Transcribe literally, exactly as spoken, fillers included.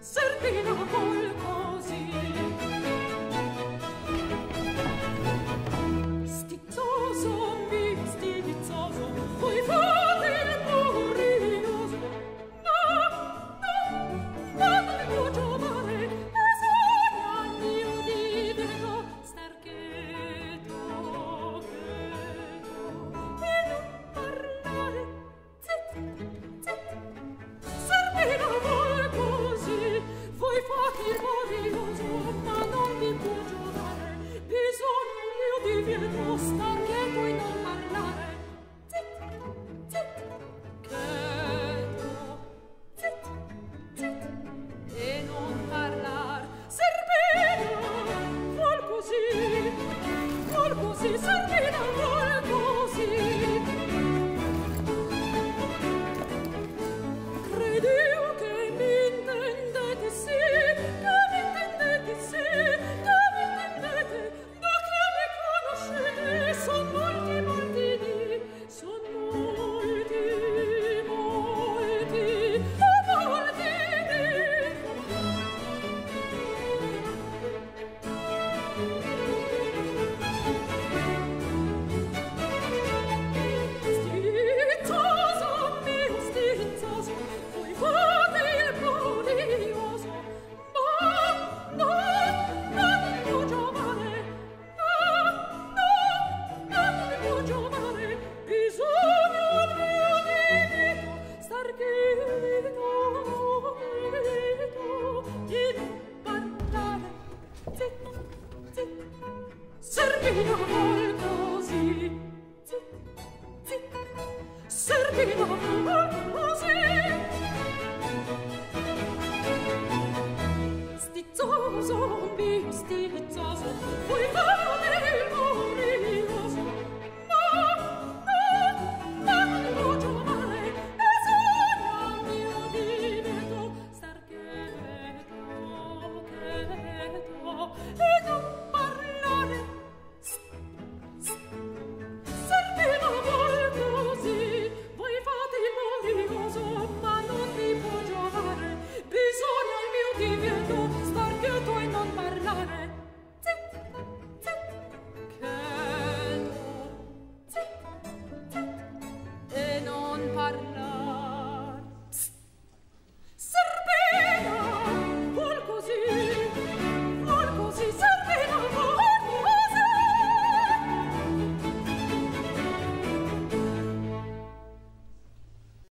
Serpina vuol così. Stizzoso, mi stizzoso, vuoi fare il curioso? No, no, no, non può giovare, e sogna mio divino, star cheto, cheto, e non parlare, zit, zit. Serpina vuol così, vuoi fare il curioso, ma non mi può giovare, bisogna mio divino, star cheto e non parlare. Zit, zit, cheto, zit, zit, e non parlar. Serpina vuol così, vuol così, Serpina vuol così. Credevo che mi intendete, sì, che mi intendete, sì, che mi intendete, da che mi conoscete, son molti, molti di, son molti, molti, e molti Stizzoso, mio stizzoso, vuoi fare il curioso? Ma no, non può giovare, no, no, non può giovare, bisogna al mio divino star quieto, quieto, di non parlare, zit, zit, Serpina vuol così, zit, zit, Serpina vuol così. Stizzoso, mio stizzoso, vuoi fare